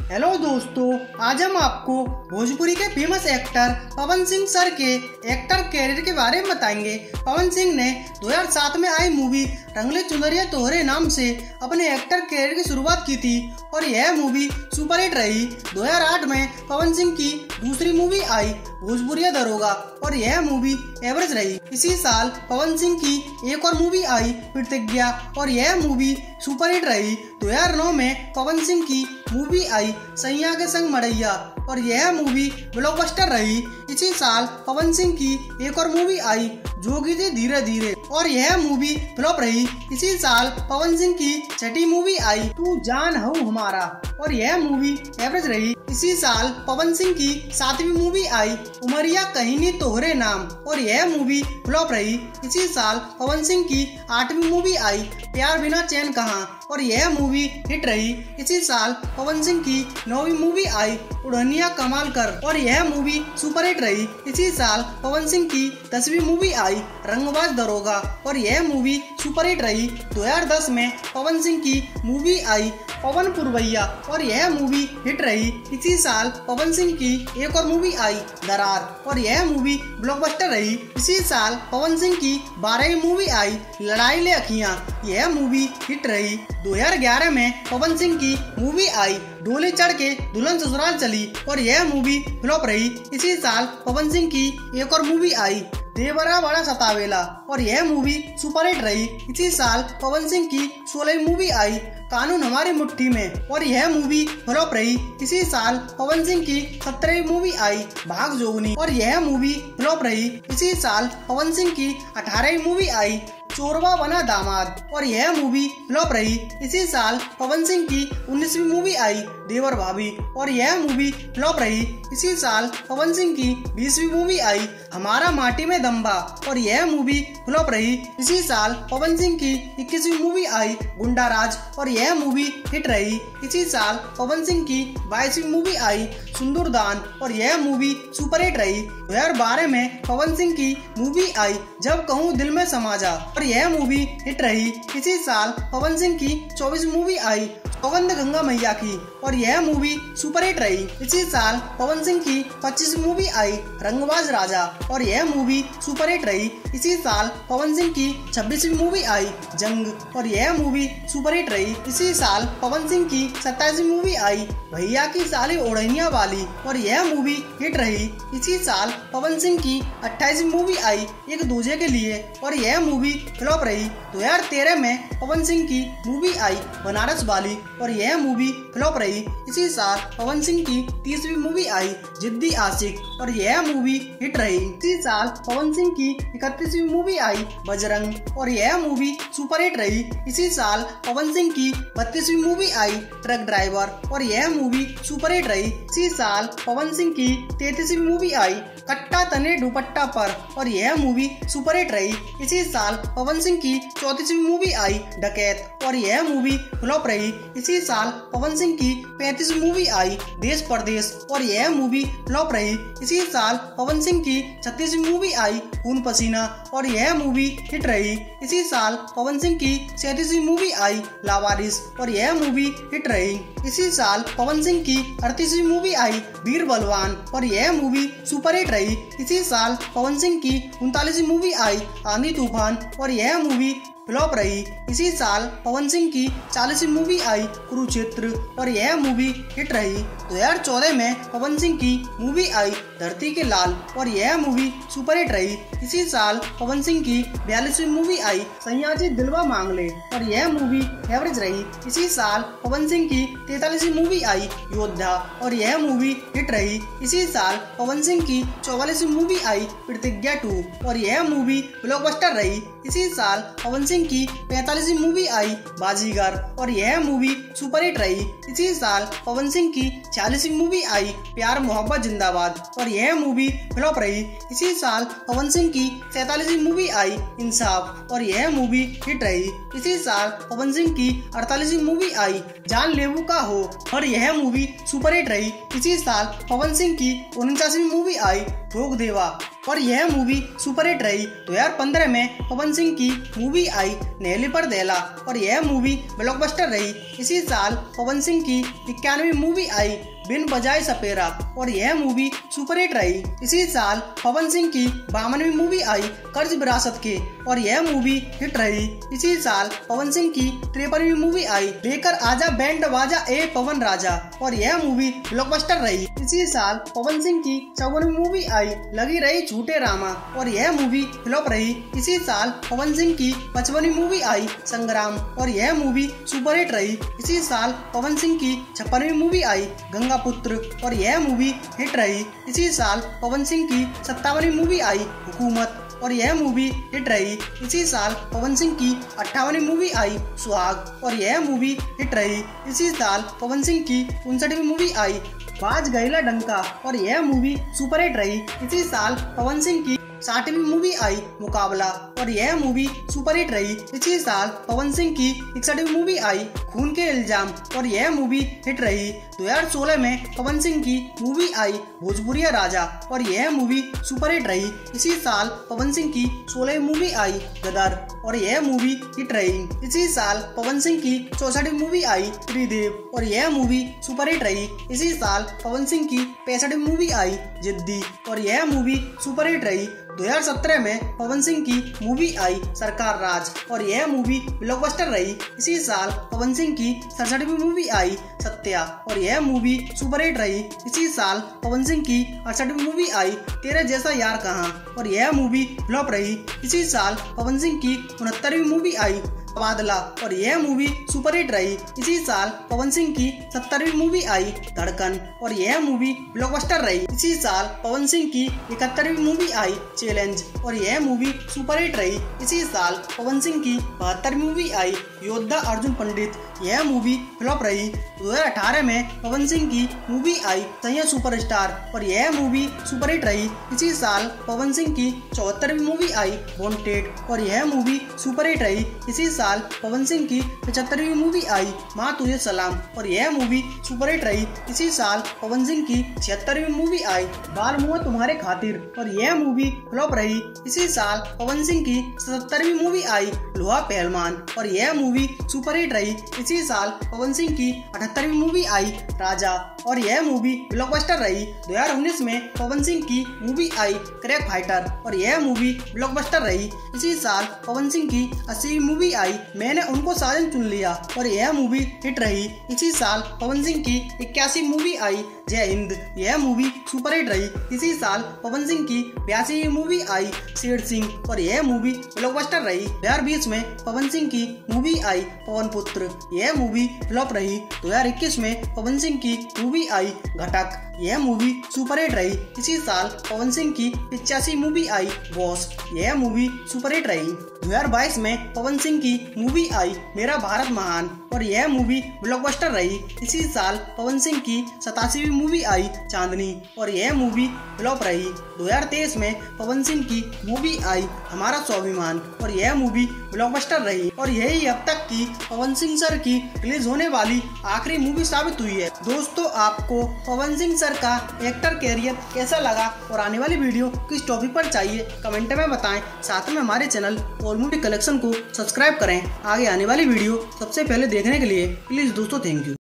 Hello दोस्तों, आज हम आपको भोजपुरी के famous actor Pawan Singh sir के एक्टर कैरियर के बारे में बताएंगे। पवन सिंह ने 2007 में आई मूवी रंगले चुनरिया तोहरे नाम से अपने एक्टर कैरियर की शुरुआत की थी और यह मूवी सुपरहिट रही। 2008 में पवन सिंह की दूसरी मूवी आई भोजपुरिया दरोगा और यह मूवी एवरेज रही। इसी साल पवन सिंह की एक और मूवी आई प्रतिज्ञा और यह मूवी सुपरहिट रही। 2009 में पवन सिंह की मूवी आई सैया के संग मड़ैया और यह मूवी ब्लॉकबस्टर रही। इसी साल पवन सिंह की एक और मूवी आई जोगी जी धीरे धीरे और यह मूवी फ्लॉप रही। इसी साल पवन सिंह की छठी मूवी आई तू जान हो हमारा और यह मूवी एवरेज रही। इसी साल पवन सिंह की 7वीं मूवी आई उमरिया कहीनी तोहरे नाम और यह मूवी फ्लॉप रही। इसी साल पवन सिंह की 8वीं मूवी आई प्यार बिना चैन कहाँ और यह मूवी हिट रही। इसी साल पवन सिंह की 9वीं मूवी आई उड़निया कमाल कर और यह मूवी सुपरहिट रही। इसी साल पवन सिंह की 10वीं मूवी आई रंगबाज दरोगा और यह मूवी सुपरहिट रही। 2010 में पवन सिंह की मूवी आई पवन पुरवैया और यह मूवी हिट रही। इसी साल पवन सिंह की एक और मूवी आई दरार और यह मूवी ब्लॉकबस्टर रही। इसी साल पवन सिंह की 12वीं मूवी आई लड़ाई ले अखियां, यह मूवी हिट रही। 2011 में पवन सिंह की मूवी आई डोली चढ़ के दुल्हन ससुराल चली और यह मूवी फ्लॉप रही। इसी साल पवन सिंह की एक और मूवी आई देवरा बड़ा सतावेला और यह मूवी सुपरहिट रही। इसी साल पवन सिंह की 16वीं मूवी आई कानून हमारी मुट्ठी में और यह मूवी फ्लॉप रही। इसी साल पवन सिंह की 17वीं मूवी आई भाग जोगनी और यह मूवी फ्लॉप रही। इसी साल पवन सिंह की 18वीं मूवी आई चोरवा बना दामाद और यह मूवी फ्लॉप रही। इसी साल पवन सिंह की 19वीं मूवी आई देवर भाभी और यह मूवी फ्लॉप रही। इसी साल पवन सिंह की 20वीं मूवी आई हमारा माटी में दम्बा और यह मूवी फ्लॉप रही। इसी साल पवन सिंह की 21वीं मूवी आई गुंडा राज और यह मूवी हिट रही। इसी साल पवन सिंह की 22वीं मूवी आई सुंदरदान और यह मूवी सुपरहिट रही। 2012 में पवन सिंह की मूवी आई जब कहूँ दिल में समा जा और यह मूवी हिट रही। इसी साल पवन सिंह की 24वीं मूवी आई सौगंध गंगा मैया की और यह मूवी सुपरहिट रही। इसी साल पवन सिंह की 25वीं मूवी आई रंगबाज राजा और यह मूवी सुपरहिट रही। इसी साल पवन सिंह की 26वीं मूवी आई जंग और यह मूवी सुपरहिट रही। इसी साल पवन सिंह की 27वीं मूवी आई भैया की साली ओढ़निया वाली और यह मूवी हिट रही। इसी साल पवन सिंह की 28वीं मूवी आई एक दूजे के लिए और यह मूवी फ्लॉप रही। 2013 में पवन सिंह की मूवी आई बनारस वाली और यह मूवी फ्लॉप रही। इसी साल पवन सिंह की 30वीं मूवी आई जिद्दी आशिक और यह मूवी हिट रही। इसी साल पवन सिंह की 31वीं मूवी आई बजरंग और यह मूवी सुपरहिट रही। इसी साल पवन सिंह की 32वीं मूवी आई ट्रक ड्राइवर और यह मूवी सुपरहिट रही। इसी साल पवन सिंह की 33वीं मूवी आई कट्टा तने दुपट्टा पर और यह मूवी सुपरहिट रही। इसी साल पवन सिंह की 34वीं मूवी आई डकैत और यह मूवी फ्लॉप रही। इसी साल पवन सिंह की 35वीं मूवी आई देश परदेश और यह मूवी फ्लॉप रही। इसी साल पवन सिंह की 36वीं मूवी आई खून पसीना और यह मूवी हिट रही। इसी साल पवन सिंह की 37वीं मूवी आई लावारिस और यह मूवी हिट रही। इसी साल पवन सिंह की 38वीं मूवी आई वीर बलवान और यह मूवी सुपरहिट रही। इसी साल पवन सिंह की 39वीं मूवी आई आंधी तूफान और यह मूवी फ्लॉप रही। इसी साल पवन सिंह की 40वीं मूवी आई कुरुक्षेत्र और यह मूवी हिट रही। 2014 में पवन सिंह की मूवी आई धरती के लाल और यह मूवी सुपरहिट रही। इसी साल पवन सिंह की 42वीं मूवी आई सैयाजी दिलवा मांग ले और यह मूवी एवरेज रही। इसी साल पवन सिंह की 43वीं मूवी आई योद्धा और यह मूवी हिट रही। इसी साल पवन सिंह की 44वीं मूवी आई प्रतिज्ञा 2 और यह मूवी ब्लॉकबस्टर रही। इसी साल पवन सिंह की 45वीं मूवी आई बाजीगर और यह मूवी सुपरहिट रही। इसी साल पवन सिंह की 46वीं मूवी आई प्यार मोहब्बत जिंदाबाद और यह मूवी फ्लॉप रही। इसी साल पवन सिंह की 47वीं मूवी आई इंसाफ और यह मूवी हिट रही। इसी साल पवन सिंह की 48वीं मूवी आई जान लेबू का हो और यह मूवी सुपरहिट रही। इसी साल पवन सिंह की 49वीं मूवी आई ठोक देवा और यह मूवी सुपर हिट रही। 2015 में पवन सिंह की मूवी आई नेली पर देला और यह मूवी ब्लॉकबस्टर रही। इसी साल पवन सिंह की 91वीं मूवी आई बिन बजाए सपेरा और यह मूवी सुपर हिट रही। इसी साल पवन सिंह की 52वीं मूवी आई कर्ज विरासत के और यह मूवी हिट रही। इसी साल पवन सिंह की 53वीं मूवी आई लेकर आजा बैंड बाजा ए पवन राजा और यह मूवी ब्लॉकबस्टर रही। इसी साल पवन सिंह की 54वीं मूवी आई लगी रही झूठे रामा और यह मूवी फ्लॉप रही। इसी साल पवन सिंह की 55वीं मूवी आई संग्राम और यह मूवी सुपर हिट रही। इसी साल पवन सिंह की 56वीं मूवी आई गंगा पुत्र और यह मूवी हिट रही। इसी साल पवन सिंह की 57वीं मूवी आई हुकूमत और यह मूवी हिट रही। इसी साल पवन सिंह की 58वीं मूवी आई सुहाग और यह मूवी हिट रही। इसी साल पवन सिंह की 59वीं मूवी आई बाज गैला डंका और यह मूवी सुपर हिट रही। इसी साल पवन सिंह की 60वीं मूवी आई मुकाबला और यह मूवी सुपर हिट रही। इसी साल पवन सिंह की 61वीं मूवी आई खून के इल्जाम और यह मूवी हिट रही। 2016 में पवन सिंह की मूवी आई भोजपुरिया राजा और यह मूवी सुपर हिट रही। इसी साल पवन सिंह की 16वीं मूवी आई गदर और यह मूवी हिट रही। इसी साल पवन सिंह की 64वीं मूवी आई त्रिदेव और यह मूवी सुपर हिट रही। इसी साल पवन सिंह की 65वीं मूवी आई जिद्दी और यह मूवी सुपर हिट रही। 2017 में पवन सिंह की मूवी आई सरकार राज और यह मूवी ब्लॉकबस्टर रही। इसी साल पवन सिंह की 67वीं मूवी आई सत्या और यह मूवी सुपर हिट रही। इसी साल पवन सिंह की 68वीं मूवी आई तेरे जैसा यार कहाँ और यह मूवी फ्लॉप रही। इसी साल पवन सिंह की 69वीं मूवी आई तबादला और यह मूवी सुपर हिट रही। इसी साल पवन सिंह की 70वीं मूवी आई धड़कन और यह मूवी ब्लॉकबस्टर रही। इसी साल पवन सिंह की 71वीं मूवी आई चैलेंज और यह मूवी सुपर हिट रही। इसी साल पवन सिंह की 72वीं मूवी आई योद्धा अर्जुन पंडित, यह मूवी फ्लॉप रही। 2018 में पवन सिंह की मूवी आई सैया सुपरस्टार और यह मूवी सुपर हिट रही। इसी साल पवन सिंह की 74वीं मूवी आई वांटेड और यह मूवी सुपर हिट रही। इसी साल पवन सिंह की 75वीं मूवी आई माँ तुझे सलाम और यह मूवी सुपर हिट रही। इसी साल पवन सिंह की 76वीं मूवी आई बाल मुआ तुम्हारे खातिर और यह मूवी फ्लॉप रही। इसी साल पवन सिंह की 77वीं मूवी आई लोहा पहलवान और यह मूवी सुपर हिट रही। इसी साल पवन सिंह की 78वीं मूवी आई राजा और यह मूवी ब्लॉकबस्टर रही। 2019 में पवन सिंह की मूवी आई क्रैक फाइटर और यह मूवी ब्लॉकबस्टर रही। इसी साल पवन सिंह की 80वीं मूवी आई मैंने उनको साजन चुन लिया और यह मूवी हिट रही। इसी साल पवन सिंह की 81वीं मूवी आई जय हिंद, यह मूवी सुपर हिट रही। इसी साल पवन सिंह की 82वीं मूवी आई शेर सिंह और यह मूवी ब्लॉकबस्टर रही। 2020 में पवन सिंह की मूवी आई पवन पुत्र, यह मूवी फ्लॉप रही। 2021 में पवन सिंह की मूवी आई घटक, यह मूवी सुपर हिट रही। इसी साल पवन सिंह की 85वीं मूवी आई बॉस, यह मूवी सुपर हिट रही। 2022 में पवन सिंह की मूवी आई मेरा भारत महान और यह मूवी ब्लॉकबस्टर रही। इसी साल पवन सिंह की 87वीं मूवी आई चांदनी और यह मूवी फ्लॉप रही। 2023 में पवन सिंह की मूवी आई हमारा स्वाभिमान और यह मूवी ब्लॉकबस्टर रही और यही अब तक की पवन सिंह सर की रिलीज होने वाली आखिरी मूवी साबित हुई है। दोस्तों, आपको पवन सिंह सर का एक्टर कैरियर कैसा लगा और आने वाली वीडियो किस टॉपिक पर चाहिए कमेंट में बताएं। साथ में हमारे चैनल और मूवी कलेक्शन को सब्सक्राइब करें आगे आने वाली वीडियो सबसे पहले देखने के लिए। प्लीज दोस्तों, थैंक यू।